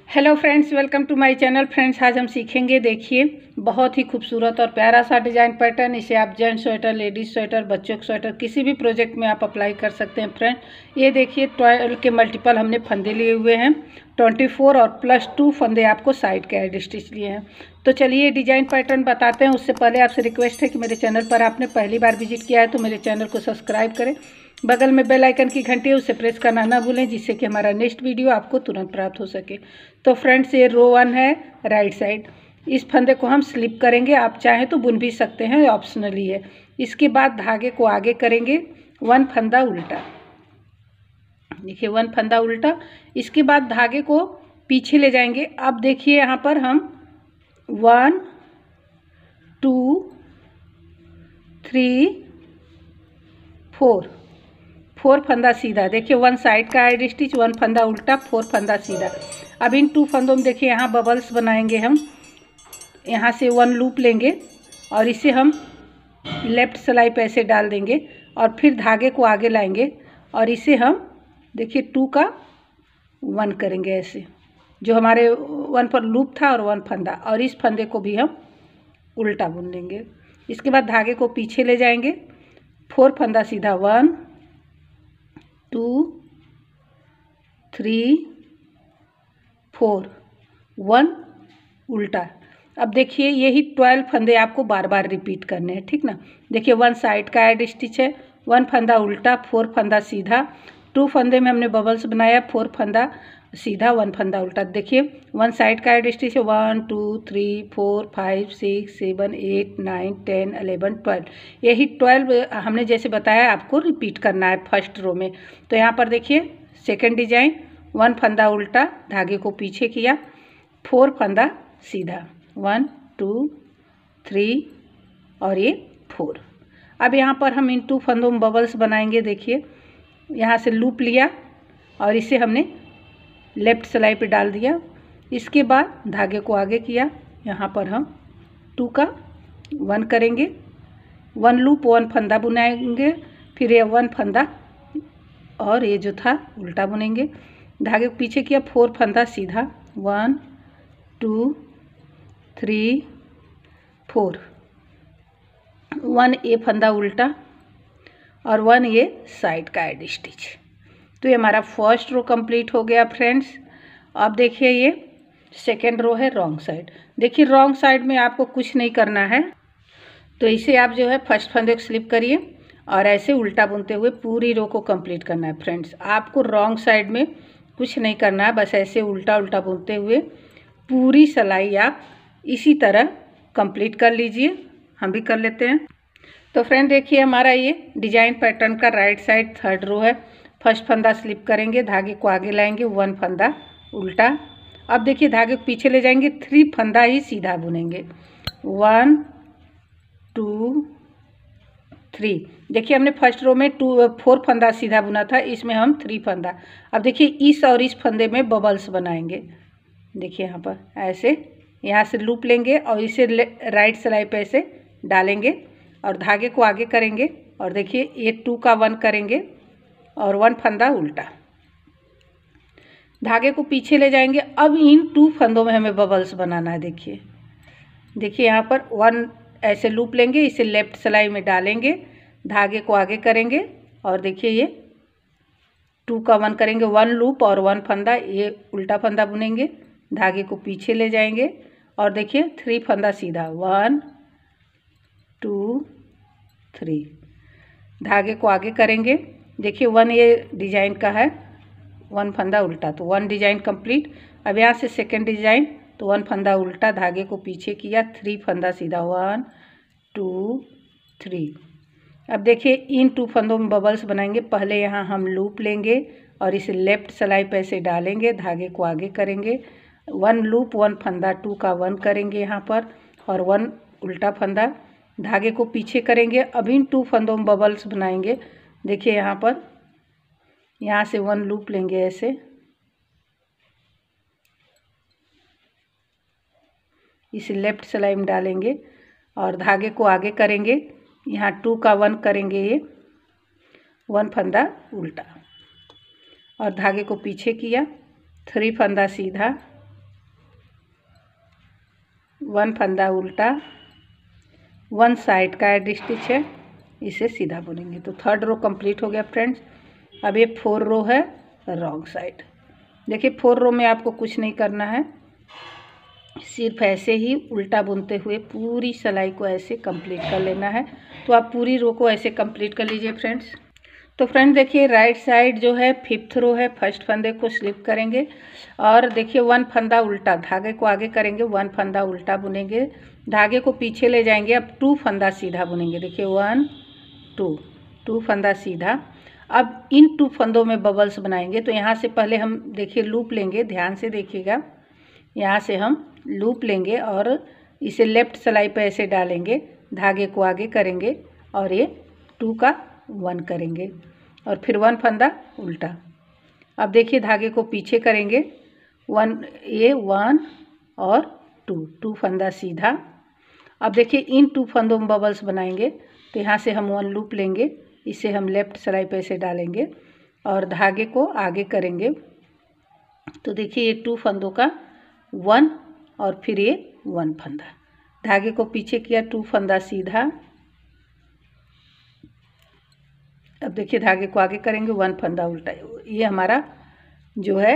Hello friends, welcome to my channel. Friends, आज हम सीखेंगे, देखिए बहुत ही खूबसूरत और प्यारा सा डिज़ाइन पैटर्न। इसे आप जेंट्स स्वेटर, लेडीज़ स्वेटर, बच्चों के स्वेटर, किसी भी प्रोजेक्ट में आप अप्लाई कर सकते हैं। फ्रेंड, ये देखिए 12 के मल्टीपल हमने फंदे लिए हुए हैं, 24 और +2 फंदे आपको साइड के एड स्टिच लिए हैं। तो चलिए डिज़ाइन पैटर्न बताते हैं। उससे पहले आपसे रिक्वेस्ट है कि मेरे चैनल पर आपने पहली बार विजिट किया है तो मेरे चैनल को सब्सक्राइब करें, बगल में बेल आइकन की घंटी है उसे प्रेस करना ना भूलें, जिससे कि हमारा नेक्स्ट वीडियो आपको तुरंत प्राप्त हो सके। तो फ्रेंड्स, ये रो 1 है राइट साइड। इस फंदे को हम स्लिप करेंगे, आप चाहें तो बुन भी सकते हैं, ऑप्शनली है। इसके बाद धागे को आगे करेंगे, 1 फंदा उल्टा, देखिए 1 फंदा उल्टा। इसके बाद धागे को पीछे ले जाएंगे। अब देखिए यहाँ पर हम 1 2 3 4 फंदा सीधा, देखिए 1 साइड का एड स्टिच, 1 फंदा उल्टा, 4 फंदा सीधा। अब इन 2 फंदों में देखिए यहाँ बबल्स बनाएंगे हम। यहाँ से 1 लूप लेंगे और इसे हम लेफ्ट सिलाई पे ऐसे डाल देंगे और फिर धागे को आगे लाएंगे और इसे हम देखिए 2 का 1 करेंगे ऐसे, जो हमारे 1 पर लूप था और 1 फंदा, और इस फंदे को भी हम उल्टा बुन लेंगे। इसके बाद धागे को पीछे ले जाएंगे, 4 फंदा सीधा, 1 2 3 4 1 उल्टा। अब देखिए यही 12 फंदे आपको बार बार रिपीट करने हैं, ठीक ना। देखिए 1 साइड का एड स्टिच है, 1 फंदा उल्टा, 4 फंदा सीधा, 2 फंदे में हमने बबल्स बनाया, 4 फंदा सीधा, 1 फंदा उल्टा। देखिए 1 साइड का एड स्टिच है, 1 2 3 4 5 6 7 8 9 10 11 12। यही 12 हमने जैसे बताया आपको रिपीट करना है फर्स्ट रो में। तो यहाँ पर देखिए सेकेंड डिजाइन, 1 फंदा उल्टा, धागे को पीछे किया, 4 फंदा सीधा, 1 2 3 और ये 4। अब यहाँ पर हम इन 2 फंदों में बबल्स बनाएंगे। देखिए यहाँ से लूप लिया और इसे हमने लेफ्ट सिलाई पे डाल दिया। इसके बाद धागे को आगे किया, यहाँ पर हम 2 का 1 करेंगे, 1 लूप 1 फंदा बुनाएंगे, फिर ये 1 फंदा और ये जो था उल्टा बुनेंगे। धागे को पीछे किया, 4 फंदा सीधा, 1 2 3 4, 1 ये फंदा उल्टा और 1 ये साइड का एड स्टिच। तो ये हमारा फर्स्ट रो कंप्लीट हो गया फ्रेंड्स। अब देखिए ये सेकेंड रो है रॉन्ग साइड। देखिए रॉन्ग साइड में आपको कुछ नहीं करना है, तो इसे आप जो है फर्स्ट फंदे को स्लिप करिए और ऐसे उल्टा बुनते हुए पूरी रो को कंप्लीट करना है। फ्रेंड्स, आपको रॉन्ग साइड में कुछ नहीं करना है, बस ऐसे उल्टा उल्टा बुनते हुए पूरी सिलाई आप इसी तरह कंप्लीट कर लीजिए। हम भी कर लेते हैं। तो फ्रेंड देखिए हमारा ये डिजाइन पैटर्न का राइट साइड थर्ड रो है। फर्स्ट फंदा स्लिप करेंगे, धागे को आगे लाएंगे, 1 फंदा उल्टा। अब देखिए धागे को पीछे ले जाएंगे, 3 फंदा ही सीधा बुनेंगे, 1 2 3। देखिए हमने फर्स्ट रो में 4 फंदा सीधा बुना था, इसमें हम 3 फंदा। अब देखिए इस और इस फंदे में बबल्स बनाएंगे। देखिए यहाँ पर ऐसे, यहाँ से लूप लेंगे और इसे राइट सिलाई पे ऐसे डालेंगे और धागे को आगे करेंगे और देखिए ये 2 का 1 करेंगे और 1 फंदा उल्टा। धागे को पीछे ले जाएंगे। अब इन 2 फंदों में हमें बबल्स बनाना है। देखिए यहाँ पर 1 ऐसे लूप लेंगे, इसे लेफ्ट सिलाई में डालेंगे, धागे को आगे करेंगे और देखिए ये 2 का 1 करेंगे, 1 लूप और 1 फंदा, ये उल्टा फंदा बुनेंगे, धागे को पीछे ले जाएंगे और देखिए 3 फंदा सीधा, 1 2 3, धागे को आगे करेंगे। देखिए 1 ये डिजाइन का है, 1 फंदा उल्टा, तो 1 डिजाइन कंप्लीट। अब यहाँ से सेकेंड डिजाइन, तो 1 फंदा उल्टा, धागे को पीछे किया, 3 फंदा सीधा, 1 2 3। अब देखिए इन 2 फंदों में बबल्स बनाएंगे। पहले यहाँ हम लूप लेंगे और इसे लेफ्ट सिलाई पे ऐसे डालेंगे, धागे को आगे करेंगे, 1 लूप 1 फंदा, 2 का 1 करेंगे यहाँ पर और 1 उल्टा फंदा, धागे को पीछे करेंगे। अब इन 2 फंदों में बबल्स बनाएंगे। देखिए यहाँ पर, यहाँ से 1 लूप लेंगे ऐसे, इसे लेफ्ट सिलाई में डालेंगे और धागे को आगे करेंगे, यहाँ 2 का 1 करेंगे, ये 1 फंदा उल्टा और धागे को पीछे किया, 3 फंदा सीधा 1 फंदा उल्टा, 1 साइड का एड स्टिच है, इसे सीधा बुनेंगे। तो 3rd रो कंप्लीट हो गया फ्रेंड्स। अब ये 4 रो है रॉन्ग साइड। देखिए 4 रो में आपको कुछ नहीं करना है, सिर्फ ऐसे ही उल्टा बुनते हुए पूरी सिलाई को ऐसे कंप्लीट कर लेना है। तो आप पूरी रो को ऐसे कंप्लीट कर लीजिए फ्रेंड्स। तो फ्रेंड देखिए राइट साइड जो है 5th रो है, फर्स्ट फंदे को स्लिप करेंगे और देखिए 1 फंदा उल्टा, धागे को आगे करेंगे, 1 फंदा उल्टा बुनेंगे, धागे को पीछे ले जाएंगे। अब 2 फंदा सीधा बुनेंगे। देखिए 1 2 फंदा सीधा। अब इन 2 फंदों में बबल्स बनाएंगे। तो यहाँ से पहले हम देखिए लूप लेंगे, ध्यान से देखिएगा। यहाँ से हम लूप लेंगे और इसे लेफ्ट सिलाई पे ऐसे डालेंगे, धागे को आगे करेंगे और ये 2 का 1 करेंगे और फिर 1 फंदा उल्टा। अब देखिए धागे को पीछे करेंगे, 1 और 2 फंदा सीधा। अब देखिए इन 2 फंदों में बबल्स बनाएंगे। तो यहाँ से हम 1 लूप लेंगे, इसे हम लेफ्ट सिलाई पे ऐसे डालेंगे और धागे को आगे करेंगे। तो देखिए ये 2 फंदों का 1 और फिर ये 1 फंदा, धागे को पीछे किया, 2 फंदा सीधा। अब देखिए धागे को आगे करेंगे, 1 फंदा उल्टा। ये हमारा जो है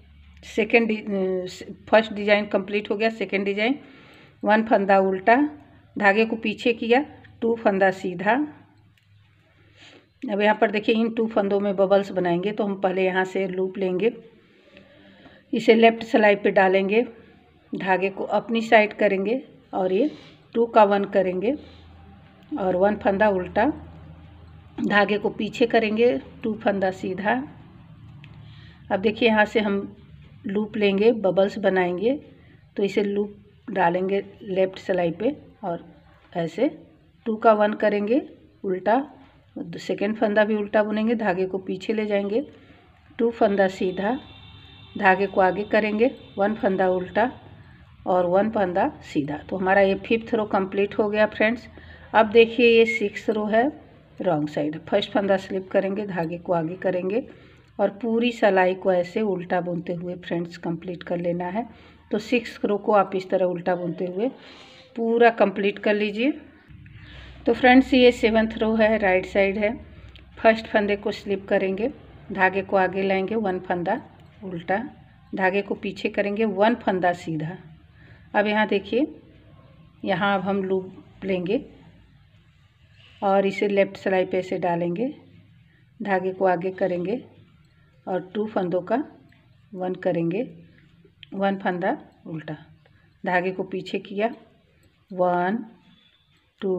फर्स्ट डिजाइन कंप्लीट हो गया। सेकंड डिजाइन 1 फंदा उल्टा, धागे को पीछे किया, 2 फंदा सीधा। अब यहाँ पर देखिए इन 2 फंदों में बबल्स बनाएंगे। तो हम पहले यहाँ से लूप लेंगे, इसे लेफ्ट सिलाई पे डालेंगे, धागे को अपनी साइड करेंगे और ये 2 का 1 करेंगे और 1 फंदा उल्टा, धागे को पीछे करेंगे, 2 फंदा सीधा। अब देखिए यहाँ से हम लूप लेंगे, बबल्स बनाएंगे। तो इसे लूप डालेंगे लेफ्ट सिलाई पे और ऐसे 2 का 1 करेंगे उल्टा, सेकेंड फंदा भी उल्टा बुनेंगे, धागे को पीछे ले जाएंगे, 2 फंदा सीधा, धागे को आगे करेंगे, 1 फंदा उल्टा और 1 फंदा सीधा। तो हमारा ये 5th रो कंप्लीट हो गया फ्रेंड्स। अब देखिए ये 6th रो है रॉन्ग साइड। फर्स्ट फंदा स्लिप करेंगे, धागे को आगे करेंगे और पूरी सिलाई को ऐसे उल्टा बुनते हुए फ्रेंड्स कंप्लीट कर लेना है। तो 6th रो को आप इस तरह उल्टा बुनते हुए पूरा कंप्लीट कर लीजिए। तो फ्रेंड्स ये 7th रो है, राइट साइड है। फर्स्ट फंदे को स्लिप करेंगे, धागे को आगे लाएंगे, 1 फंदा उल्टा, धागे को पीछे करेंगे, 1 फंदा सीधा। अब यहाँ देखिए, यहाँ अब हम लूप लेंगे और इसे लेफ्ट सिलाई पे ऐसे डालेंगे, धागे को आगे करेंगे और 2 फंदों का 1 करेंगे, 1 फंदा उल्टा, धागे को पीछे किया, 1 2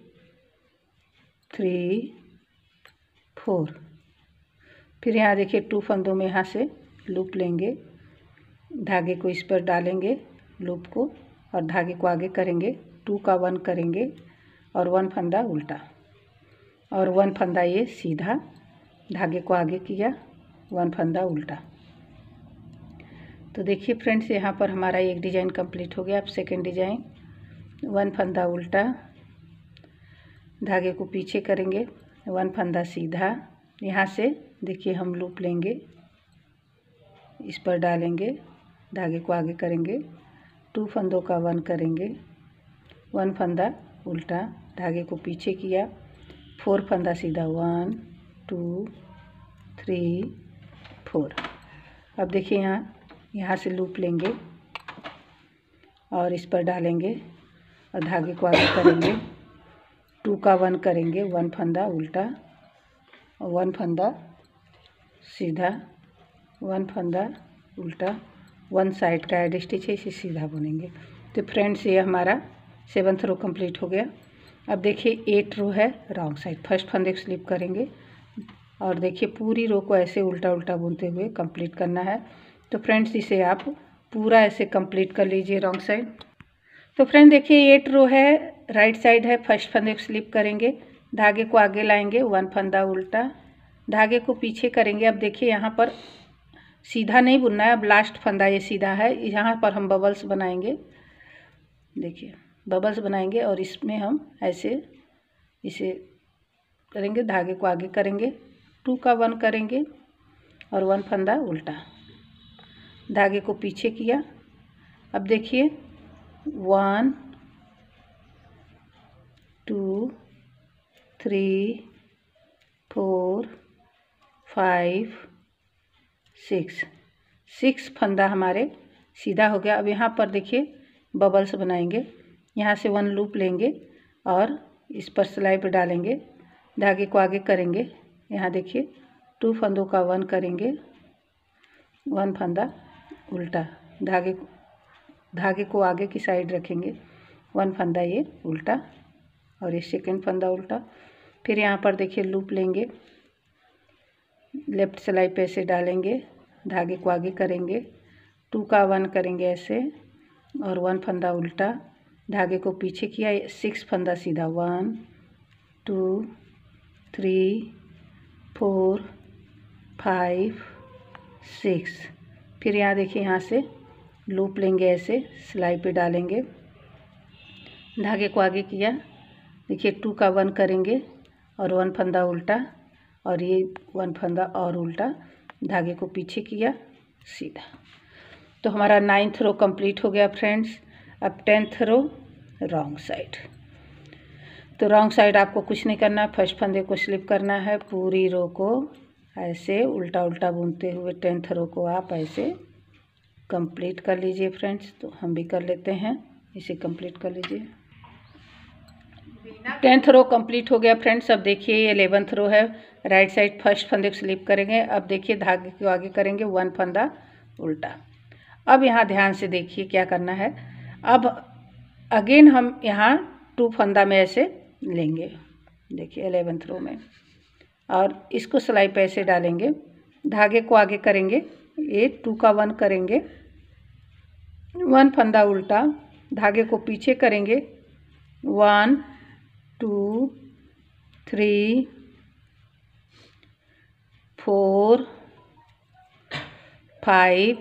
3 4। फिर यहाँ देखिए 2 फंदों में यहाँ से लूप लेंगे, धागे को इस पर डालेंगे लूप को और धागे को आगे करेंगे, 2 का 1 करेंगे और 1 फंदा उल्टा और 1 फंदा ये सीधा, धागे को आगे किया, 1 फंदा उल्टा। तो देखिए फ्रेंड्स यहाँ पर हमारा एक डिज़ाइन कंप्लीट हो गया। अब सेकंड डिज़ाइन 1 फंदा उल्टा, धागे को पीछे करेंगे, 1 फंदा सीधा। यहाँ से देखिए हम लूप लेंगे, इस पर डालेंगे, धागे को आगे करेंगे, 2 फंदों का 1 करेंगे, 1 फंदा उल्टा, धागे को पीछे किया, 4 फंदा सीधा, 1 2 3 4। अब देखिए यहाँ से लूप लेंगे और इस पर डालेंगे और धागे को आगे करेंगे, 2 का 1 करेंगे, 1 फंदा उल्टा और 1 फंदा सीधा, 1 फंदा उल्टा, 1 साइड का एड स्टिच है, इसे सीधा बुनेंगे। तो फ्रेंड्स ये हमारा 7th रो कंप्लीट हो गया। अब देखिए 8 रो है रॉन्ग साइड। फर्स्ट फंदे को स्लिप करेंगे और देखिए पूरी रो को ऐसे उल्टा उल्टा बुनते हुए कंप्लीट करना है। तो फ्रेंड्स इसे आप पूरा ऐसे कंप्लीट कर लीजिए रॉन्ग साइड। तो फ्रेंड देखिए 8 रो है, राइट साइड है। फर्स्ट फंदे को स्लिप करेंगे, धागे को आगे लाएंगे, 1 फंदा उल्टा, धागे को पीछे करेंगे। अब देखिए यहाँ पर सीधा नहीं बुनना है, अब लास्ट फंदा ये सीधा है, यहाँ पर हम बबल्स बनाएंगे। देखिए बबल्स बनाएंगे और इसमें हम ऐसे इसे करेंगे, धागे को आगे करेंगे, 2 का 1 करेंगे और 1 फंदा उल्टा, धागे को पीछे किया। अब देखिए 1 2 3 4 5 6 फंदा हमारे सीधा हो गया। अब यहाँ पर देखिए बबल्स बनाएंगे। यहाँ से 1 लूप लेंगे और इस पर सिलाई पे डालेंगे, धागे को आगे करेंगे। यहाँ देखिए 2 फंदों का 1 करेंगे, 1 फंदा उल्टा, धागे को आगे की साइड रखेंगे, 1 फंदा ये उल्टा और ये सेकंड फंदा उल्टा। फिर यहाँ पर देखिए लूप लेंगे, लेफ्ट सिलाई पे ऐसे डालेंगे, धागे को आगे करेंगे, 2 का 1 करेंगे ऐसे और 1 फंदा उल्टा, धागे को पीछे किया, 6 फंदा सीधा, 1 2 3 4 5 6। फिर यहाँ देखिए यहाँ से लूप लेंगे, ऐसे सिलाई पे डालेंगे, धागे को आगे किया, देखिए 2 का 1 करेंगे और 1 फंदा उल्टा और ये 1 फंदा और उल्टा, धागे को पीछे किया सीधा। तो हमारा 9th रो कंप्लीट हो गया फ्रेंड्स। अब 10th रो रॉन्ग साइड। तो रॉन्ग साइड आपको कुछ नहीं करना, फर्स्ट फंदे को स्लिप करना है, पूरी रो को ऐसे उल्टा उल्टा बुनते हुए 10th रो को आप ऐसे कंप्लीट कर लीजिए फ्रेंड्स। तो हम भी कर लेते हैं, इसे कंप्लीट कर लीजिए। 10th रो कंप्लीट हो गया फ्रेंड्स। अब देखिए ये 11th रो है, राइट साइड फर्स्ट फंदे को स्लिप करेंगे। अब देखिए धागे को आगे करेंगे, 1 फंदा उल्टा। अब यहाँ ध्यान से देखिए क्या करना है। अब अगेन हम यहाँ 2 फंदा में ऐसे लेंगे, देखिए 11th रो में, और इसको सिलाई पे ऐसे डालेंगे, धागे को आगे करेंगे, ये 2 का 1 करेंगे, 1 फंदा उल्टा, धागे को पीछे करेंगे, 1 2 3 4 5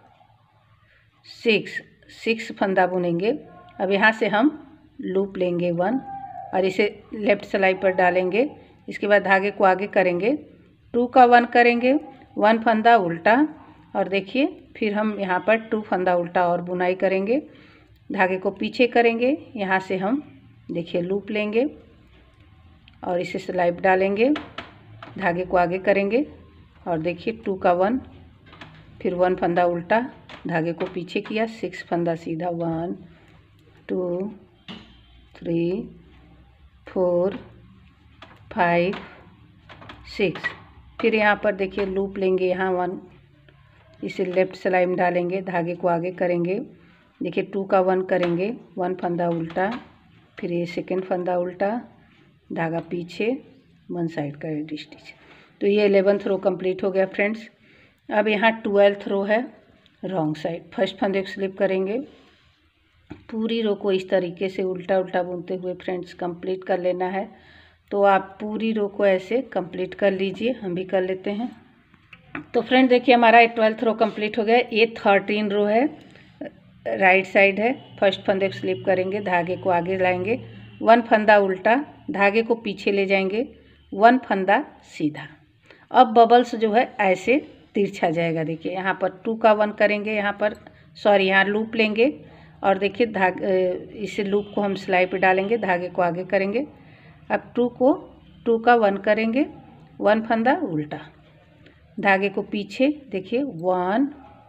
6 फंदा बुनेंगे। अब यहाँ से हम लूप लेंगे 1 और इसे लेफ्ट सिलाई पर डालेंगे। इसके बाद धागे को आगे करेंगे, 2 का 1 करेंगे, 1 फंदा उल्टा, और देखिए फिर हम यहाँ पर 2 फंदा उल्टा और बुनाई करेंगे, धागे को पीछे करेंगे, यहाँ से हम देखिए लूप लेंगे और इसे सिलाई पर डालेंगे, धागे को आगे करेंगे और देखिए 2 का 1, फिर 1 फंदा उल्टा, धागे को पीछे किया, 6 फंदा सीधा, 1 2 3 4 5 6। फिर यहाँ पर देखिए लूप लेंगे, यहाँ 1, इसे लेफ्ट सिलाई में डालेंगे, धागे को आगे करेंगे, देखिए 2 का 1 करेंगे, 1 फंदा उल्टा, फिर ये सेकंड फंदा उल्टा, धागा पीछे, 1 साइड का एडी स्टिच। तो ये 11th रो कंप्लीट हो गया फ्रेंड्स। अब यहाँ 12th रो है रॉन्ग साइड। फर्स्ट फंदे को स्लिप करेंगे, पूरी रो को इस तरीके से उल्टा उल्टा बुनते हुए फ्रेंड्स कंप्लीट कर लेना है। तो आप पूरी रो को ऐसे कंप्लीट कर लीजिए, हम भी कर लेते हैं। तो फ्रेंड देखिए हमारा 12th रो कंप्लीट हो गया। ये 13 रो है, राइट साइड है। फर्स्ट फंदे को स्लिप करेंगे, धागे को आगे लाएंगे, 1 फंदा उल्टा, धागे को पीछे ले जाएंगे, 1 फंदा सीधा। अब बबल्स जो है ऐसे तिरछा जाएगा। देखिए यहाँ पर 2 का 1 करेंगे, यहाँ पर यहाँ लूप लेंगे और देखिए इस लूप को हम सिलाई पे डालेंगे, धागे को आगे करेंगे। अब 2 का 1 करेंगे, 1 फंदा उल्टा, धागे को पीछे, देखिए 1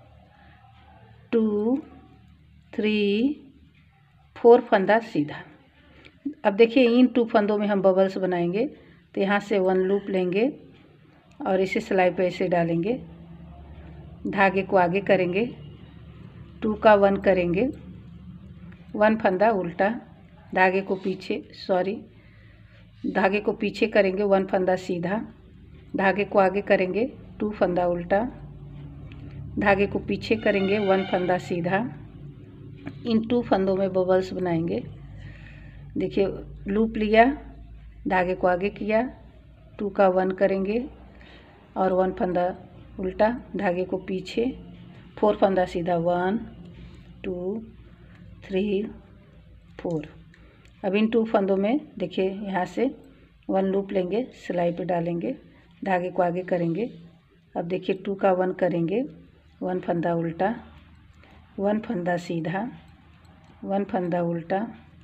2 3 4 फंदा सीधा। अब देखिए इन 2 फंदों में हम बबल्स बनाएंगे। तो यहाँ से 1 लूप लेंगे और इसे सिलाई पे ऐसे डालेंगे, धागे को आगे करेंगे, 2 का 1 करेंगे, 1 फंदा उल्टा, धागे को पीछे धागे को पीछे करेंगे, 1 फंदा सीधा, धागे को आगे करेंगे, 2 फंदा उल्टा, धागे को पीछे करेंगे, 1 फंदा सीधा। इन 2 फंदों में बबल्स बनाएंगे। देखिए लूप लिया, धागे को आगे किया, 2 का 1 करेंगे और 1 फंदा उल्टा, धागे को पीछे, 4 फंदा सीधा, 1 2 3 4। अब इन 2 फंदों में देखिए यहाँ से 1 लूप लेंगे, सिलाई पे डालेंगे, धागे को आगे करेंगे। अब देखिए 2 का 1 करेंगे, 1 फंदा उल्टा, 1 फंदा सीधा, 1 फंदा उल्टा,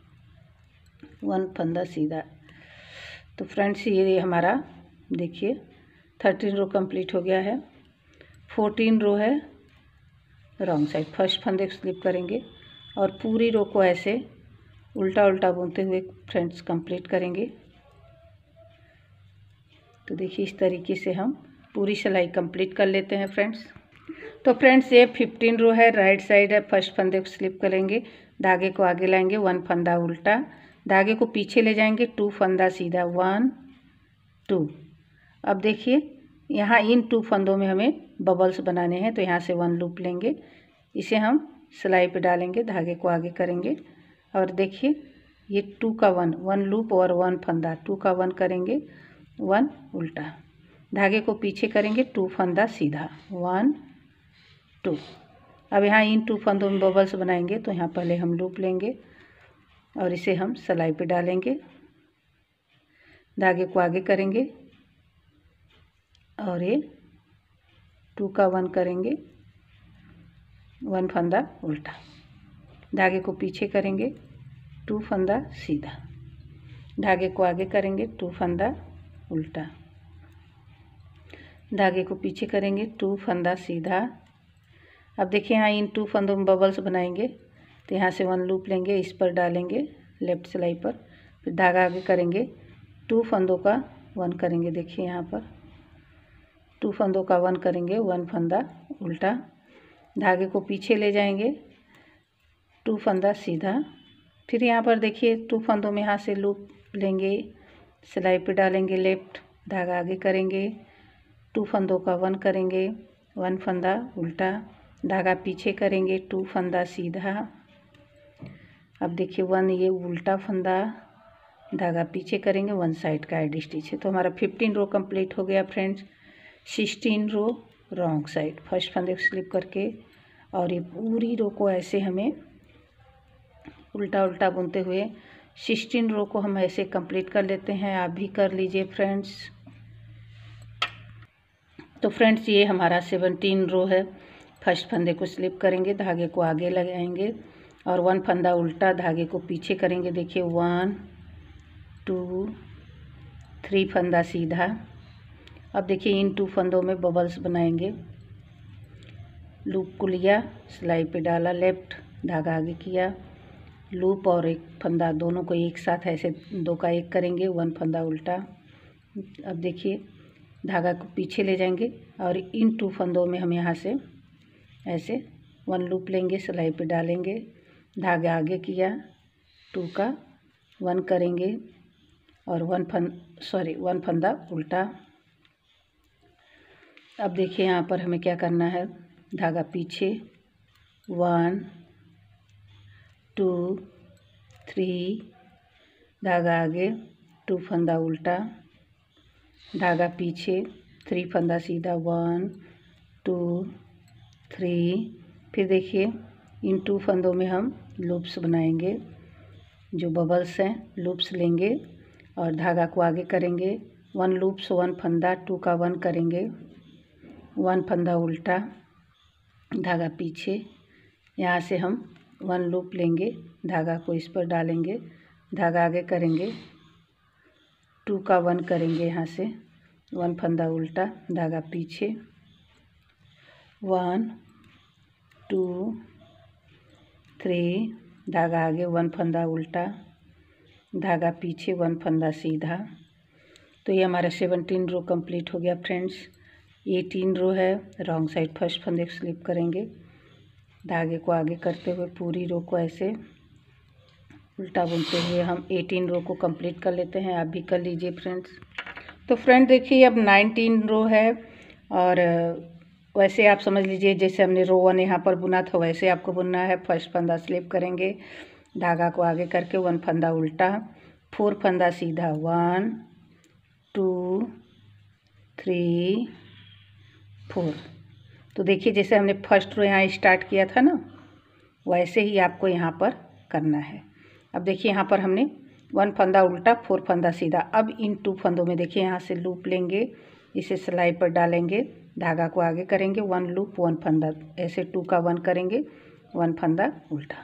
1 फंदा सीधा। तो फ्रेंड्स ये हमारा देखिए 13 रो कंप्लीट हो गया है। 14 रो है रॉन्ग साइड। फर्स्ट फंदे को स्लिप करेंगे और पूरी रो को ऐसे उल्टा उल्टा बुनते हुए फ्रेंड्स कंप्लीट करेंगे। तो देखिए इस तरीके से हम पूरी सिलाई कंप्लीट कर लेते हैं फ्रेंड्स। तो फ्रेंड्स ये 15 रो है, राइट साइड है। फर्स्ट फंदे को स्लिप करेंगे, धागे को आगे लाएंगे, 1 फंदा उल्टा, धागे को पीछे ले जाएंगे, 2 फंदा सीधा, 1 2। अब देखिए यहाँ इन 2 फंदों में हमें बबल्स बनाने हैं, तो यहाँ से 1 लूप लेंगे, इसे हम सिलाई पे डालेंगे, धागे को आगे करेंगे और देखिए ये 2 का 1 लूप और 1 फंदा, 2 का 1 करेंगे, 1 उल्टा, धागे को पीछे करेंगे, 2 फंदा सीधा, 1 2। अब यहाँ इन 2 फंदों में बबल्स बनाएंगे, तो यहाँ पहले हम लूप लेंगे और इसे हम सिलाई पे डालेंगे, धागे को आगे करेंगे और ये 2 का 1 करेंगे, 1 फंदा उल्टा, धागे को पीछे करेंगे, 2 फंदा सीधा, धागे को आगे करेंगे, 2 फंदा उल्टा, धागे को पीछे करेंगे, 2 फंदा सीधा। अब देखिए यहाँ इन 2 फंदों में बबल्स बनाएंगे, तो यहाँ से 1 लूप लेंगे, इस पर डालेंगे लेफ्ट सिलाई पर, फिर धागा आगे करेंगे, 2 फंदों का 1 करेंगे, देखिए यहाँ पर 2 फंदों का 1 करेंगे, 1 फंदा उल्टा, धागे को पीछे ले जाएंगे, 2 फंदा सीधा, फिर यहाँ पर देखिए 2 फंदों में यहाँ से लूप लेंगे, सिलाई पे डालेंगे लेफ्ट, धागा आगे करेंगे, 2 फंदों का 1 करेंगे, 1 फंदा उल्टा, धागा पीछे करेंगे, 2 फंदा सीधा। अब देखिए 1 ये उल्टा फंदा, धागा पीछे करेंगे, 1 साइड का एड स्टिच है। तो हमारा 15 रो कंप्लीट हो गया friends. 16 row wrong side, first फंदे को स्लिप करके और ये पूरी रो को ऐसे हमें उल्टा उल्टा बुनते हुए 16 रो को हम ऐसे कंप्लीट कर लेते हैं। आप भी कर लीजिए फ्रेंड्स। तो फ्रेंड्स ये हमारा 17 रो है। फर्स्ट फंदे को स्लिप करेंगे, धागे को आगे लगाएंगे और 1 फंदा उल्टा, धागे को पीछे करेंगे, देखिए 1 2 3 फंदा सीधा। अब देखिए इन 2 फंदों में बबल्स बनाएंगे, लूप को लिया, सिलाई पे डाला लेफ्ट, धागा आगे किया, लूप और 1 फंदा दोनों को एक साथ ऐसे 2 का 1 करेंगे, 1 फंदा उल्टा। अब देखिए धागा को पीछे ले जाएंगे और इन 2 फंदों में हम यहाँ से ऐसे 1 लूप लेंगे, सिलाई पे डालेंगे, धागा आगे किया, 2 का 1 करेंगे और 1 फंदा उल्टा। अब देखिए यहाँ पर हमें क्या करना है, धागा पीछे, 1 2 3, धागा आगे, 2 फंदा उल्टा, धागा पीछे, 3 फंदा सीधा, 1 2 3। फिर देखिए इन 2 फंदों में हम लूप्स बनाएंगे, जो बबल्स हैं लूप्स लेंगे और धागा को आगे करेंगे, 1 लूप्स 1 फंदा, 2 का 1 करेंगे, 1 फंदा उल्टा, धागा पीछे, यहाँ से हम 1 लूप लेंगे, धागा को इस पर डालेंगे, धागा आगे करेंगे, 2 का 1 करेंगे, यहाँ से 1 फंदा उल्टा, धागा पीछे, 1 2 3, धागा आगे, 1 फंदा उल्टा, धागा पीछे, 1 फंदा सीधा। तो ये हमारा 17 रो कंप्लीट हो गया फ्रेंड्स। 18 रो है, रॉन्ग साइड फर्स्ट फंदे को स्लिप करेंगे, धागे को आगे करते हुए पूरी रो को ऐसे उल्टा बुनते हुए हम 18 रो को कंप्लीट कर लेते हैं। आप भी कर लीजिए फ्रेंड्स। तो फ्रेंड देखिए अब 19 रो है और वैसे आप समझ लीजिए जैसे हमने रो 1 यहाँ पर बुना था वैसे आपको बुनना है। फर्स्ट फंदा स्लिप करेंगे, धागा को आगे करके 1 फंदा उल्टा, 4 फंदा सीधा, 1 2 3 4। तो देखिए जैसे हमने फर्स्ट रो यहाँ स्टार्ट किया था ना, वैसे ही आपको यहाँ पर करना है। अब देखिए यहाँ पर हमने 1 फंदा उल्टा, 4 फंदा सीधा। अब इन 2 फंदों में देखिए यहाँ से लूप लेंगे, इसे सिलाई पर डालेंगे, धागा को आगे करेंगे, 1 लूप 1 फंदा, ऐसे 2 का 1 करेंगे, 1 फंदा उल्टा,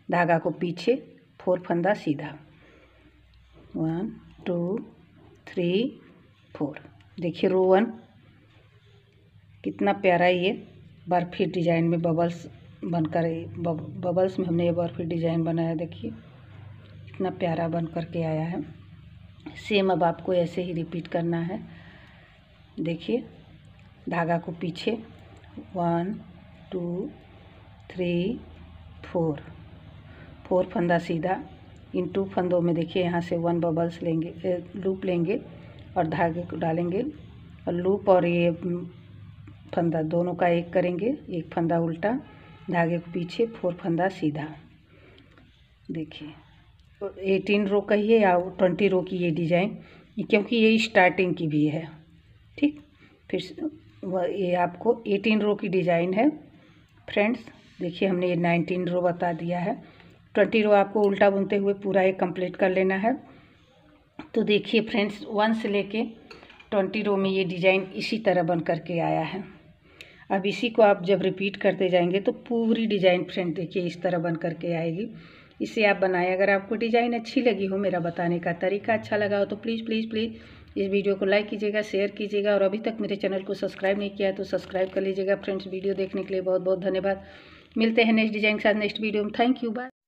धागा को पीछे, 4 फंदा सीधा, 1 2 3 4। देखिए रो 1 कितना प्यारा ये बर्फी डिजाइन में बबल्स बनकर, बबल्स में हमने ये बर्फी डिजाइन बनाया। देखिए कितना प्यारा बन कर के आया है। सेम अब आपको ऐसे ही रिपीट करना है। देखिए धागा को पीछे, 1 2 3 4, 4 फंदा सीधा। इन 2 फंदों में देखिए यहाँ से 1 बबल्स लेंगे, लूप लेंगे और धागे को डालेंगे और लूप और ये फंदा दोनों का एक करेंगे, एक फंदा उल्टा, धागे को पीछे, 4 फंदा सीधा। देखिए 18 रो का ही है या 20 रो की ये डिज़ाइन, क्योंकि ये स्टार्टिंग की भी है। ठीक, फिर ये आपको 18 रो की डिज़ाइन है फ्रेंड्स। देखिए हमने ये 19 रो बता दिया है। 20 रो आपको उल्टा बुनते हुए पूरा ये कंप्लीट कर लेना है। तो देखिए फ्रेंड्स 1 से लेके 20 रो में ये डिज़ाइन इसी तरह बन करके आया है। अब इसी को आप जब रिपीट करते जाएंगे तो पूरी डिज़ाइन फ्रेंड देखिए इस तरह बन करके आएगी। इसे आप बनाएं। अगर आपको डिज़ाइन अच्छी लगी हो, मेरा बताने का तरीका अच्छा लगा हो, तो प्लीज़ प्लीज़ प्लीज़ इस वीडियो को लाइक कीजिएगा, शेयर कीजिएगा और अभी तक मेरे चैनल को सब्सक्राइब नहीं किया है तो सब्सक्राइब कर लीजिएगा फ्रेंड्स। वीडियो देखने के लिए बहुत बहुत धन्यवाद। मिलते हैं नेक्स्ट डिज़ाइन के साथ नेक्स्ट वीडियो में। Thank you, bye.